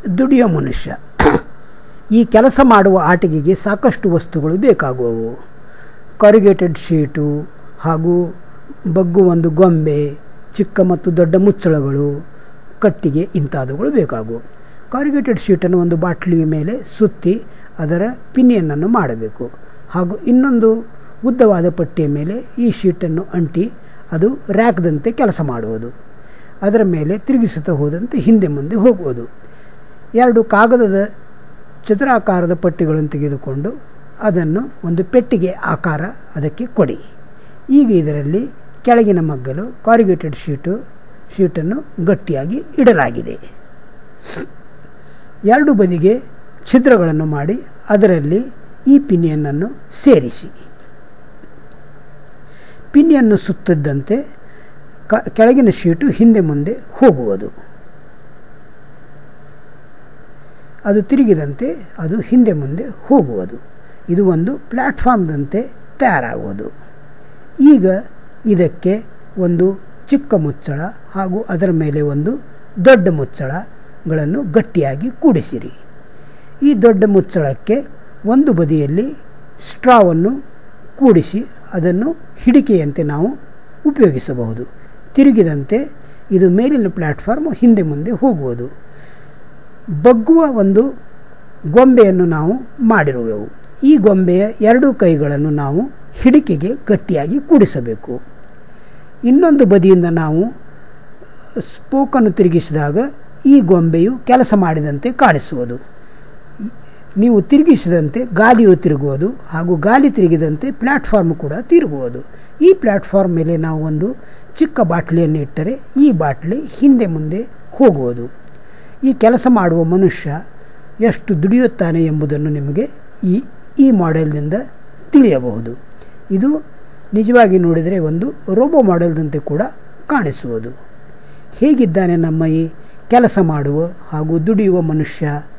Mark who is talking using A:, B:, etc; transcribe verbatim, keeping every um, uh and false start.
A: ದುಡಿಯೋ ಮನುಷ್ಯ. ಈ ಕೆಲಸ ಮಾಡುವ ಆಟಿಕೆಗೆ ಸಾಕಷ್ಟು ವಸ್ತುಗಳು ಬೇಕಾಗುವವು. ಕಾರುಗೇಟೆಡ್ ಶೀಟು ಹಾಗೂ ಬಗ್ಗು ಒಂದು ಗೊಂಬೆ, ಚಿಕ್ಕ ಮತ್ತು ದೊಡ್ಡ ಮುಚ್ಚಳಗಳು, ಕಟ್ಟಿಗೆ ಇಂಥವುಗಳು ಬೇಕಾಗುವು. ಕಾರುಗೇಟೆಡ್ ಶೀಟನ್ನು ಒಂದು ಬಾಟ್ಲಿಯ ಮೇಲೆ ಸುತ್ತಿ ಅದರ ಪಿನಿಯನನ್ನು ಮಾಡಬೇಕು. ಹಾಗೂ ಇನ್ನೊಂದು ಉದ್ದವಾದ ಪಟ್ಟಿಯ ಮೇಲೆ ಈ ಶೀಟನ್ನು ಅಂಟಿ ಅದು ರ್ಯಾಕ್ದಂತೆ ಕೆಲಸ ಮಾಡುವುದು. ಅದರ ಮೇಲೆ ತಿರುಗಿಸುತ್ತಾ ಹೋದಂತೆ ಹಿಂದೆ ಮುಂದೆ ಹೋಗುವುದು. ಎರಡು ಕಾಗದದ ಚದುರಾಕಾರದ ಪಟ್ಟಿಗಳನ್ನು ತೆಗೆದುಕೊಂಡು ಅದನ್ನು ಒಂದು ಪೆಟ್ಟಿಗೆ ಆಕಾರ ಅದಕ್ಕೆ ಕೊಡಿ. ಈಗ ಇದರಲ್ಲಿ ಕೆಳಗಿನ ಮಗ್ಗಲು ಕಾರುಗೇಟೆಡ್ ಶೀಟು ಶೀಟನ್ನು ಗಟ್ಟಿಯಾಗಿ ಇಡಲಾಗಿದೆ. ಎರಡು ಬದಿಗೆ ಛಿದ್ರಗಳನ್ನು ಮಾಡಿ ಅದರಲ್ಲಿ ಈ ಪಿನಿಯನ್ನನ್ನು ಸೇರಿಸಿ. ಪಿನ್ನಿಯನ್ನು ಸುತ್ತಿದ್ದಂತೆ ಕ ಕೆಳಗಿನ ಶೀಟು ಹಿಂದೆ ಮುಂದೆ ಹೋಗುವುದು. ಅದು ತಿರುಗಿದಂತೆ ಅದು ಹಿಂದೆ ಮುಂದೆ ಹೋಗುವುದು. ಇದು ಒಂದು ಪ್ಲ್ಯಾಟ್ಫಾರ್ಮ್ದಂತೆ ತಯಾರಾಗುವುದು. ಈಗ ಇದಕ್ಕೆ ಒಂದು ಚಿಕ್ಕ ಮುಚ್ಚಳ ಹಾಗೂ ಅದರ ಮೇಲೆ ಒಂದು ದೊಡ್ಡ ಮುಚ್ಚಳಗಳನ್ನು ಗಟ್ಟಿಯಾಗಿ ಕೂಡಿಸಿರಿ. ಈ ದೊಡ್ಡ ಮುಚ್ಚಳಕ್ಕೆ ಒಂದು ಬದಿಯಲ್ಲಿ ಸ್ಟ್ರಾವನ್ನು ಕೂಡಿಸಿ ಅದನ್ನು ಹಿಡಿಕೆಯಂತೆ ನಾವು ಉಪಯೋಗಿಸಬಹುದು. ತಿರುಗಿದಂತೆ ಇದು ಮೇಲಿನ ಪ್ಲ್ಯಾಟ್ಫಾರ್ಮ್ ಹಿಂದೆ ಮುಂದೆ ಹೋಗುವುದು. ಬಗ್ಗುವ ಒಂದು ಗೊಂಬೆಯನ್ನು ನಾವು ಮಾಡಿರುವೆವು. ಈ ಗೊಂಬೆಯ ಎರಡೂ ಕೈಗಳನ್ನು ನಾವು ಹಿಡಿಕೆಗೆ ಗಟ್ಟಿಯಾಗಿ ಕೂಡಿಸಬೇಕು. ಇನ್ನೊಂದು ಬದಿಯಿಂದ ನಾವು ಸ್ಪೋಕನ್ನು ತಿರುಗಿಸಿದಾಗ ಈ ಗೊಂಬೆಯು ಕೆಲಸ ಮಾಡಿದಂತೆ ಕಾಣಿಸುವುದು. ನೀವು ತಿರುಗಿಸಿದಂತೆ ಗಾಲಿಯು ತಿರುಗುವುದು ಹಾಗೂ ಗಾಲಿ ತಿರುಗಿದಂತೆ ಪ್ಲ್ಯಾಟ್ಫಾರ್ಮ್ ಕೂಡ ತಿರುಗುವುದು. ಈ ಪ್ಲ್ಯಾಟ್ಫಾರ್ಮ್ ಮೇಲೆ ನಾವು ಒಂದು ಚಿಕ್ಕ ಬಾಟ್ಲಿಯನ್ನು ಇಟ್ಟರೆ ಈ ಬಾಟ್ಲಿ ಹಿಂದೆ ಮುಂದೆ ಹೋಗುವುದು. ಈ ಕೆಲಸ ಮಾಡುವ ಮನುಷ್ಯ ಎಷ್ಟು ದುಡಿಯುತ್ತಾನೆ ಎಂಬುದನ್ನು ನಿಮಗೆ ಈ ಈ ಮಾಡೆಲ್ನಿಂದ ತಿಳಿಯಬಹುದು. ಇದು ನಿಜವಾಗಿ ನೋಡಿದರೆ ಒಂದು ರೋಬೋ ಮಾಡೆಲ್ದಂತೆ ಕೂಡ ಕಾಣಿಸುವುದು. ಹೇಗಿದ್ದಾನೆ ನಮ್ಮ ಈ ಕೆಲಸ ಮಾಡುವ ಹಾಗೂ ದುಡಿಯುವ ಮನುಷ್ಯ?